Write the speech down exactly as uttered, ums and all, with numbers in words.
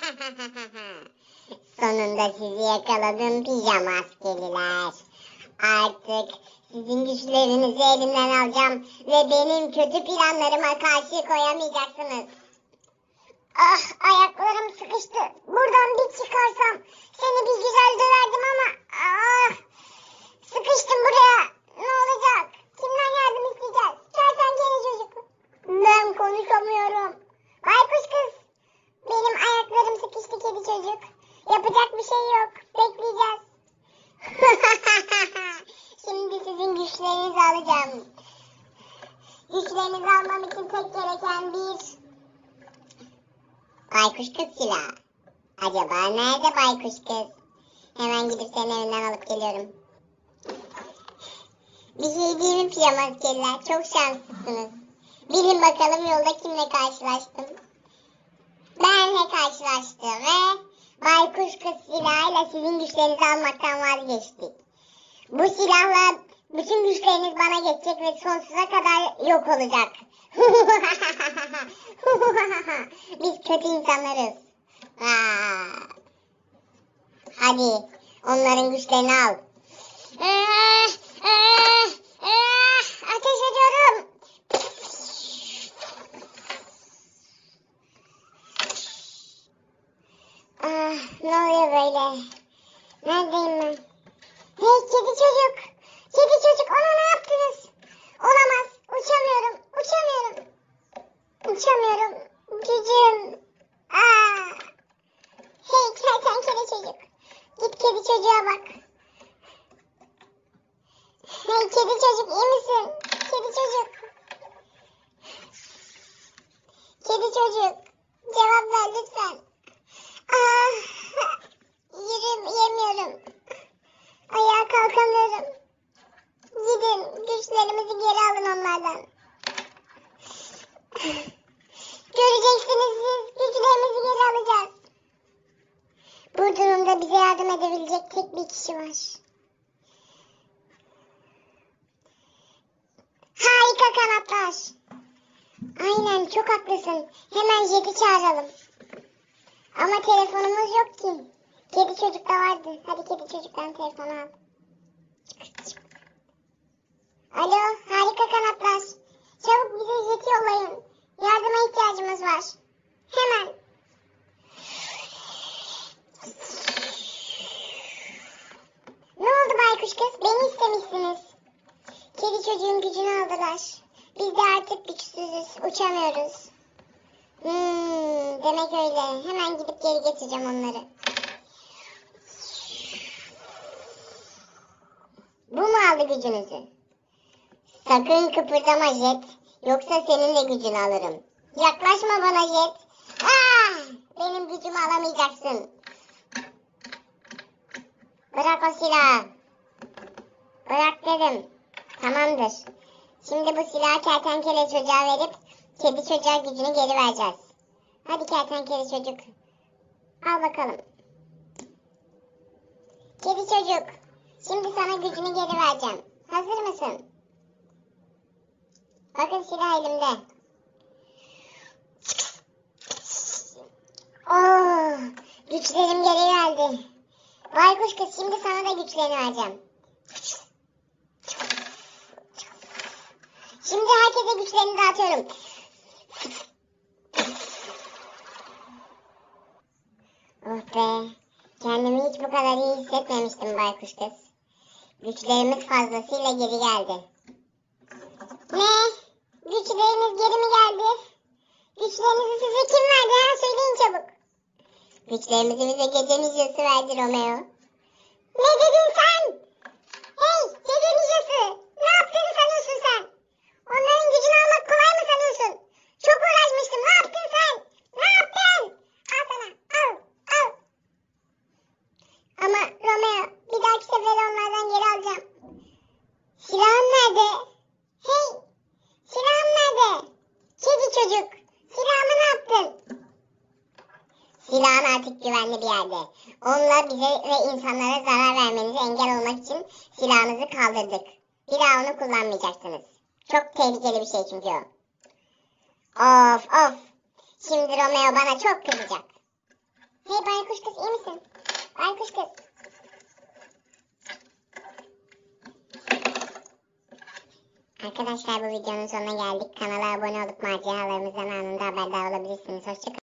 Sonunda sizi yakaladım pijama askeriler. Artık sizin güçlerinizi elimden alacağım ve benim kötü planlarıma karşı koyamayacaksınız. Ah, ayaklarım sıkıştı. Buradan bir çıkarsam seni bir güzel döverdim ama ah, sıkıştım buraya. Ne olacak? Kimden yardım isteyeceğiz? Kertenkele çocuk. Ben konuşamıyorum. Baykuş kız. Benim ayaklarım sıkıştı kedi çocuk. Yapacak bir şey yok. Bekleyeceğiz. Şimdi sizin güçlerinizi alacağım. Güçlerinizi almam için tek gereken bir baykuş kız silahı. Acaba nerede baykuş kız? Hemen gidip senin evinden alıp geliyorum. Bir şey değil mi pijama askeriler? Çok şanslısınız. Bilin bakalım yolda kimle karşılaştım? Benle karşılaştım ve baykuş kız silahıyla sizin güçlerinizi almaktan vazgeçtik. Bu silahla bütün güçleriniz bana geçecek ve sonsuza kadar yok olacak. Biz kötü insanlarız. Aa. Hadi onların güçlerini al. Ateş ediyorum. Ah, ne oluyor böyle? Neredeyim ben? Hey kedi çocuk. Kedi çocuk ona ne yaptınız? Olamaz. Uçamıyorum. Uçamıyorum. Uçamıyorum. Gücüm. Aa. Hey kertenkele çocuk. Git kedi çocuğa bak. Hey kedi çocuk iyi misin? Kedi çocuk. Kedi çocuk. Cevap ver lütfen. Ah. Yürüm yemiyorum. Ayağa kalkamıyorum. Gidin güçlerimizi geri alın onlardan. Göreceksiniz siz güçlerimizi geri alacağız. Bu durumda bize yardım edebilecek tek bir kişi var. Harika kanatlar. Aynen çok haklısın. Hemen Jet'i çağıralım. Ama telefonumuz yok ki. Kedi çocukta vardı. Hadi kedi çocuktan telefonu al. Alo harika kanatlar. Çabuk bize Jet'i yollayın. Yardıma ihtiyacımız var. Hemen. Ne oldu baykuş kız? Beni istemişsiniz. Kedi çocuğun gücünü aldılar. Biz de artık güçsüzüz. Uçamıyoruz. Hmm, demek öyle. Hemen gidip geri getireceğim onları. Bu mu aldı gücünüzü? Sakın kıpırdama Jet. Yoksa senin de gücünü alırım. Yaklaşma bana Jet. Ah, benim gücümü alamayacaksın. Bırak o silahı. Bırak dedim. Tamamdır. Şimdi bu silahı kertenkele çocuğa verip kedi çocuğa gücünü geri vereceğiz. Hadi kertenkele çocuk. Al bakalım. Kedi çocuk. Şimdi sana gücünü geri vereceğim. Hazır mısın? Bakın silah elimde. Oh, güçlerim geri geldi. Baykuş kız şimdi sana da güçlerini vereceğim. Şimdi herkese güçlerini dağıtıyorum. Oh be. Kendimi hiç bu kadar iyi hissetmemiştim baykuş kız. Güçlerimiz fazlasıyla geri geldi. Ne? Güçleriniz geri mi geldi? Güçlerinizi size kim verdi ha? Söyleyin çabuk. Güçlerimizi bize gece ninjası verdi Romeo. Ne dedin sen? Hey gece ninjası. Ne yaptığını sanıyorsun sen? Onların gücünü almak kolay mı sanıyorsun? Çok uğraşmıştım. Ne yaptın sen? Ne yaptın? Al sana. Al. Al. Ama Romeo bir dahaki sefere onlardan geri alacağım. Silahım nerede? Hey. Silahım nerede? Kedi çocuk. Silahımı ne yaptın? Silahın artık güvenli bir yerde. Onunla bize ve insanlara zarar vermenize engel olmak için silahınızı kaldırdık. Bir daha onu kullanmayacaksınız. Çok tehlikeli bir şey çünkü o. Of of. Şimdi Romeo bana çok kızacak. Arkadaşlar bu videonun sonuna geldik. Kanala abone olup maceralarımızdan anında haberdar olabilirsiniz. Hoşçakalın.